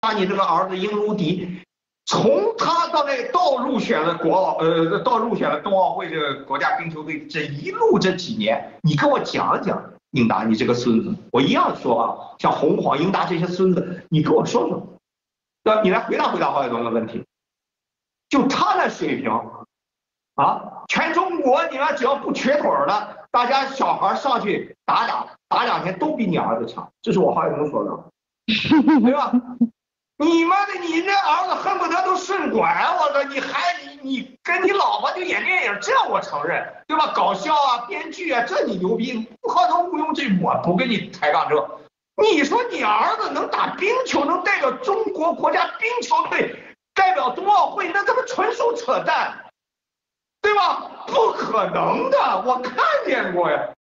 你这个儿子英鲁迪，从他到入选了到入选了冬奥会这个国家冰球队，这一路这几年，你跟我讲讲，英达，你这个孙子，我一样说啊，像洪晃、英达这些孙子，你跟我说说，对吧？你来回答郝海东的问题，就他那水平啊，全中国你们只要不瘸腿的，大家小孩上去打2天都比你儿子强，这是我郝海东说的，对吧？你那儿子恨不得都顺拐，我说你跟你老婆就演电影，这我承认，对吧？搞笑啊，编剧啊，这你牛逼。郝涛毋庸置疑，我不跟你抬杠这。你说你儿子能打冰球，能代表中国国家冰球队代表冬奥会，那他妈纯属扯淡，对吧？不可能的，我看见过呀。